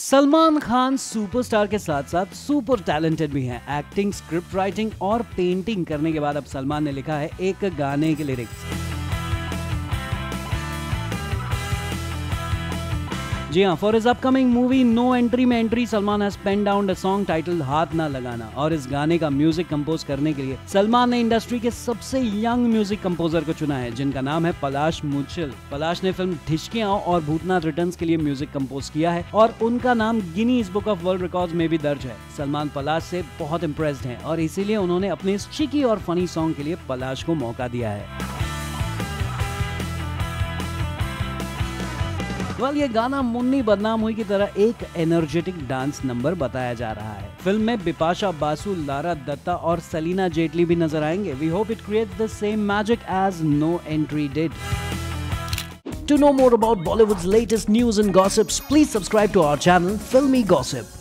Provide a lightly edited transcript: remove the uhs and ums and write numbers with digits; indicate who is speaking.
Speaker 1: Salman Khan superstar के साथ साथ सुपर टैलेंटेड भी हैं। एक्टिंग, स्क्रिप्ट राइटिंग और पेंटिंग करने के बाद अब सलमान ने लिखा है एक गाने के लिरिक्स। जी हाँ, for his upcoming movie No Entry में entry, Salman has pen down a song titled हाथ ना लगाना। और इस गाने का म्यूजिक कंपोज करने के लिए सलमान ने इंडस्ट्री के सबसे यंग म्यूजिक कंपोजर को चुना है, जिनका नाम है पलाश मुचल। पलाश ने फिल्म ढिचकियां और भूतनाथ रिटर्न्स के लिए म्यूजिक कंपोज किया है और उनका नाम Guinness Book of World Records में भी दर्ज है। सलमान पलाश से बहुत इम्प्रेस्ड हैं और इसीलिए उन्होंने अपने इस चिकी और फनी सॉन्ग के लिए पलाश को मौका दिया है। ये गाना मुन्नी बदनाम हुई की तरह एक एनर्जेटिक डांस नंबर बताया जा रहा है। फिल्म में बिपाशा बासु, लारा दत्ता और सलीना जेटली भी नजर आएंगे। We hope it creates the same magic as No Entry did. To know more about Bollywood's latest news and gossips, please subscribe to our channel Filmy Gossip.